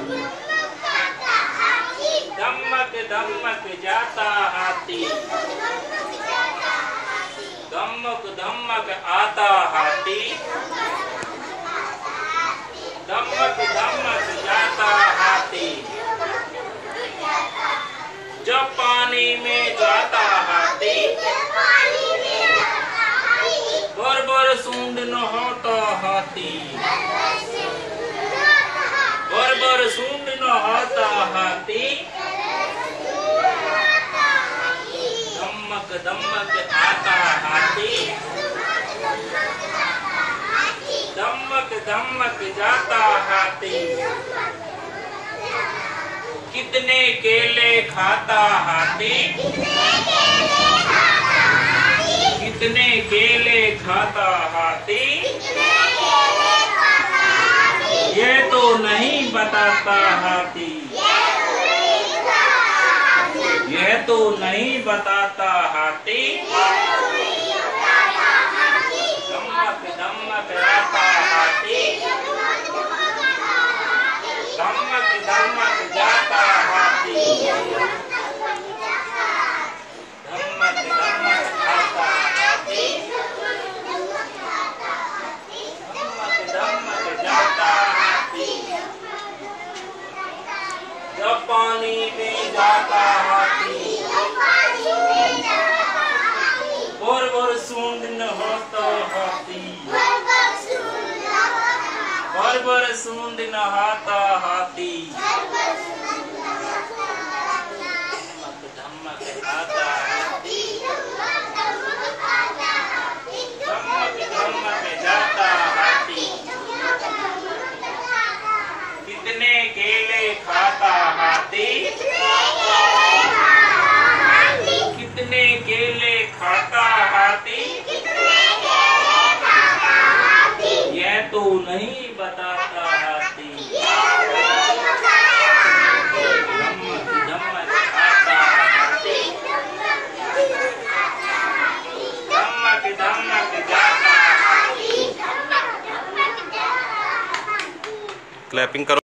धमक धमक जाता हाथी, धमक धमक आता हाथी, धमक धमक जाता हाथी। जब पानी में जाता हाथी, बर बर सूंड नहाता हाथी, बर बर सूंड नहाता हाथी। धमक धमक आता हाथी, धमक धमक जाता हाथी। कितने केले खाता हाथी, कितने केले खाता हाथी। ये तो नहीं बताता हाथी, यह तो नहीं बताता हाथी। धमक धमक आता हाथी, धमक धमक जाता हाथी। धमक धमक आता हाथी, धमक धमक जाता हाथी। जब पानी में जाता हाथी, बर बर सूंड नहाता हाथी, बर बर सूंड नहाता हाथी। धमक धमक आता हाथी, धमक धमक जाता हाथी। कितने केले खाता हाथी, कितने केले खाता हाथी। यह तो नहीं बताता हाथी। धमक धमक आता हाथी, धमक धमक जाता हाथी। क्लैपिंग करो।